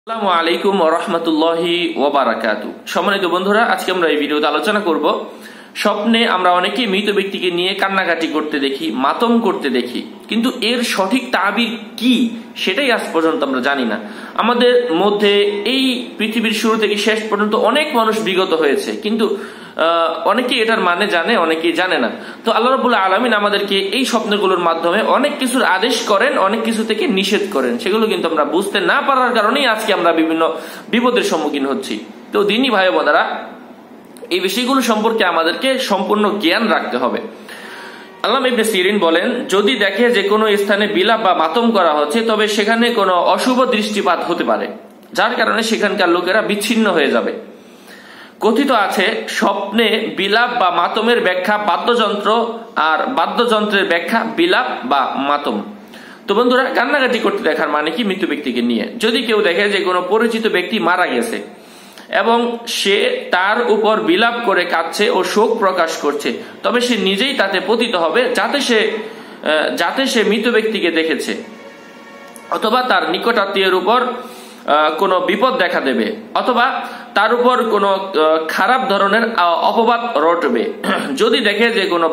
আসসালামু আলাইকুম ওয়া রাহমাতুল্লাহি ওয়া বারাকাতুহু। সম্মানিত বন্ধুরা, আজকে আমরা এই ভিডিওতে আলোচনা করব স্বপ্নে আমরা অনেকেই মৃত ব্যক্তিকে নিয়ে কান্নাকাটি করতে দেখি, মাতম করতে দেখি, কিন্তু এর সঠিক তাবির কি সেটাই আজ পর্যন্ত আমরা জানি না। আমাদের মধ্যে এই পৃথিবীর শুরু থেকে শেষ পর্যন্ত অনেক মানুষ বিগত হয়েছে, কিন্তু অনেকেই এটার মানে জানে, অনেকেই জানে না। তো আল্লাহ রাব্বুল আলামিন আমাদেরকে এই স্বপ্নগুলোর মাধ্যমে অনেক কিছুর আদেশ করেন, অনেক কিছু থেকে নিষেধ করেন। সেগুলো কিন্তু আমরা বুঝতে না পারার কারণেই আজকে আমরা বিভিন্ন বিপদের সম্মুখীন হচ্ছি। তো দিনী ভাই বোনেরা, এই বিষয়গুলো সম্পর্কে আমাদেরকে সম্পূর্ণ জ্ঞান রাখতে হবে। আল্লামা ইবনে সিরিন বলেন, যদি দেখে যে কোনো স্থানে বিলাপ বা মাতম করা হচ্ছে, তবে সেখানে কোনো অশুভ দৃষ্টিপাত হতে পারে, যার কারণে সেখানকার লোকেরা বিচ্ছিন্ন হয়ে যাবে। কথিত আছে, স্বপ্নে বিলাপ বা মাতমের ব্যাখ্যা বাদ্যযন্ত্র, আর বাদ্যযন্ত্রের ব্যাখ্যা বিলাপ বা মাতম। তো বন্ধুরা, কান্নাকাটি করতে দেখার মানে কি? মৃত ব্যক্তিকে নিয়ে যদি কেউ দেখে যে কোনো পরিচিত ব্যক্তি মারা গেছে এবং সে তার উপর বিলাপ করে কাঁদছে ও শোক প্রকাশ করছে, তবে সে নিজেই তাতে পতিত হবে, যাতে সে মৃত ব্যক্তিকে দেখেছে, অথবা তার নিকটাত্মীয়ের উপর কোনো বিপদ দেখা দেবে, অথবা তার উপর কোনো খারাপ ধরনের অপবাদ রটবে। যদি দেখে যে কোনো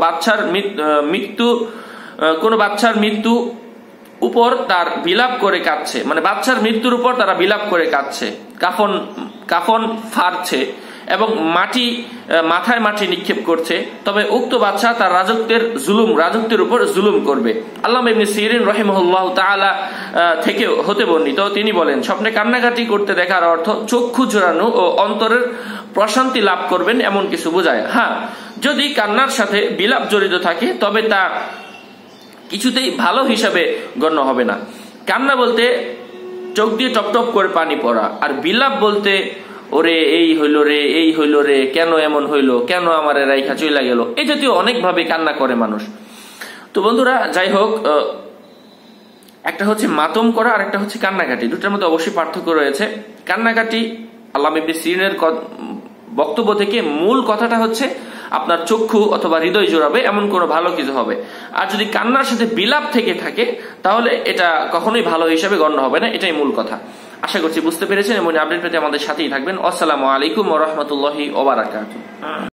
বাচ্চার মৃত্যু উপর তার বিলাপ করে কাঁদছে, মানে বাচ্চার মৃত্যুর উপর তারা বিলাপ করে কাঁদছে, কাফন ফাড়ছে এবং মাথায় মাটি নিক্ষেপ করছে, তবে উক্ত বাচ্চা তার রাজত্বের উপর জুলুম করবে। আল্লামা ইবনে সিরিন রাহিমাহুল্লাহু তাআলা থেকে হতে বর্ণিত, তিনি বলেন, স্বপ্নে কান্নাকাটি করতে দেখার অর্থ চক্ষু জোড়ানো ও অন্তরের প্রশান্তি লাভ করবেন এমন কিছু বোঝায়। হ্যাঁ, যদি কান্নার সাথে বিলাপ জড়িত থাকে তবে তা কিছুতেই ভালো হিসাবে গণ্য হবে না। কান্না বলতে চোখ দিয়ে টপটপ করে পানি পড়া, আর বিলাপ বলতে ওরে এই হইলো রে, এই হইলো রে, কেন এমন হইলো, কেন আমার রাইখা চইলা গেল, এই জাতীয় অনেকভাবে কান্না করে মানুষ। তো বন্ধুরা, যাই হোক, একটা হচ্ছে মাতম করা আর একটা হচ্ছে কান্নাকাটি, দুটার মধ্যে অবশ্যই পার্থক্য রয়েছে। কান্নাকাটি আল্লামা ইবনে সিরিনের বক্তব্য থেকে মূল কথাটা হচ্ছে আপনার চক্ষু অথবা হৃদয় জোড়াবে এমন কোনো ভালো কিছু হবে। আর যদি কান্নার সাথে বিলাপ থেকে থাকে তাহলে এটা কখনোই ভালো হিসাবে গণ্য হবে না, এটাই মূল কথা। আশা করছি বুঝতে পেরেছেন এবং আপডেট পেতে আমাদের সাথেই থাকবেন। আসসালামু আলাইকুম ওয়া রাহমাতুল্লাহি ওয়া বারাকাতুহু।